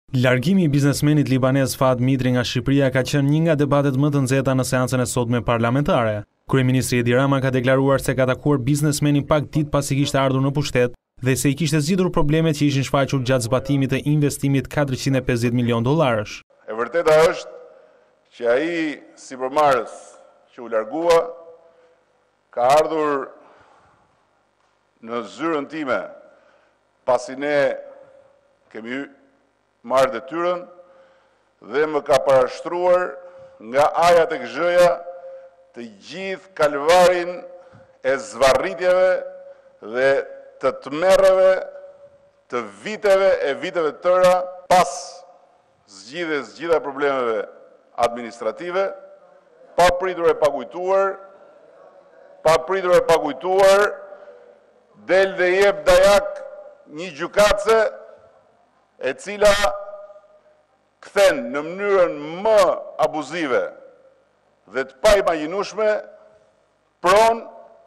Largimi i biznesmenit libanez Fahad Mitri nga Shqipëria ka qenë një nga debatet më të nxehta në seancën e sotme parlamentare. Kryeministri Edi Rama ka deklaruar se ka takuar biznesmenin pak ditë pasi kishte ardhur në pushtet dhe se i kishte zgjidhur problemet që ishin shfaqur gjatë zbatimit të investimit $450 milion. E vërteta është që ai sipërmarrës që u largua ka ardhur në zyrën time pasi ne kemi marrë detyrën dhe më ka parashtruar nga aja tek zhëja të gjithë kalvarin e zvarritjeve dhe të tmerreve të viteve tëra pas zgjidhjes gjitha problemeve administrative, pa pritur e pakujtuar, del dhe jep dajak një gjykatëse e cila kthen në mënyrën më abuzive dhe të paimagjinueshme pronë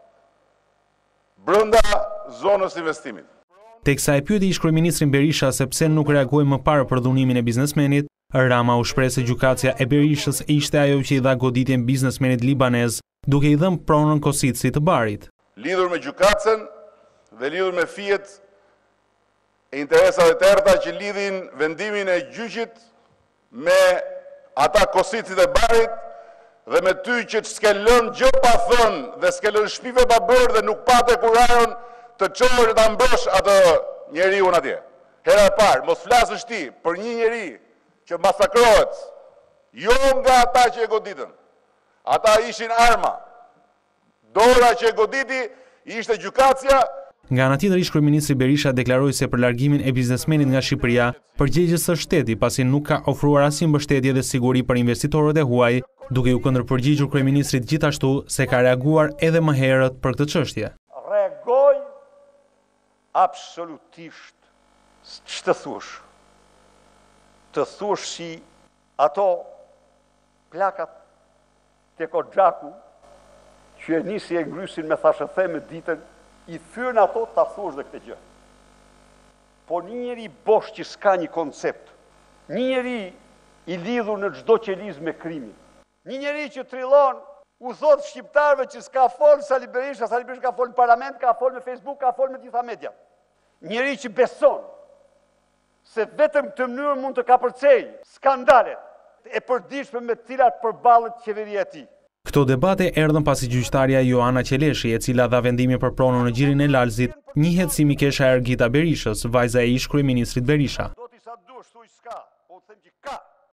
brenda zonës investimit. Teksa e pyeti ish-kryeministrin Berisha se pse nuk reagoi më parë për dhunimin e biznesmenit, Rama u shpreh se gjykatësia e Berishës ishte ajo që i dha goditjen biznesmenit libanez, duke i dhënë pronën Kositësit të Barit. Lidhur me gjykatën dhe lidhur me fijet e interesave të errëta që lidhin vendimin e gjyqit me ata Kositësit e Barit dhe me ty që s'ke lënë gjë pa thënë dhe s'ke lënë shpive pa bërë dhe nuk pate kurajon të çojë të ta mbrosh atë njeriu atje. Hera e parë, mos flasësh ti për një njeri që masakrohet, jo nga ata që e goditën. Ata ishin arma. Dora që e goditi ishte gjykatësia. Nga ana tjetër, ish-kryeministri Berisha deklaroi se për largimin e biznesmenit nga Shqipëria përgjegjës së shteti pasi nuk ka ofruar asnjë mbështetje dhe siguri për investitorët e huaj, duke u kundërpërgjigjur kryeministrit gjithashtu se ka reaguar edhe më herët për këtë çështje. Reagoj absolutisht ç'të thush. Të thush si ato plakat te Kodxhaku që e nisi e ngrysin me thashëthe me ditën, i thyrën ato ta thush dhe këtë gjë. Po një njeri bosh që s'ka një koncept, një njeri i lidhur në çdo qeliz me krimin, një njeri që trillon u thot shqiptarëve që s'ka fol Sali Berisha ka fol në parlament, ka fol në Facebook, ka fol në gjitha media. Njeri që beson se vetëm këtë mënyrë mund të kapërcej skandalet e përditshme me të cilat përballet qeveria e tij. Këto debate erdhën pasi gjyqtarja Joana Qeleshi, e cila dha vendimin për pronën në gjirin e Lalzit, njihet si mikesha e Ergita Berishës, vajza e ish-kryeministrit Berisha. Do t'i sa dush, thuj s'ka, po them që ka.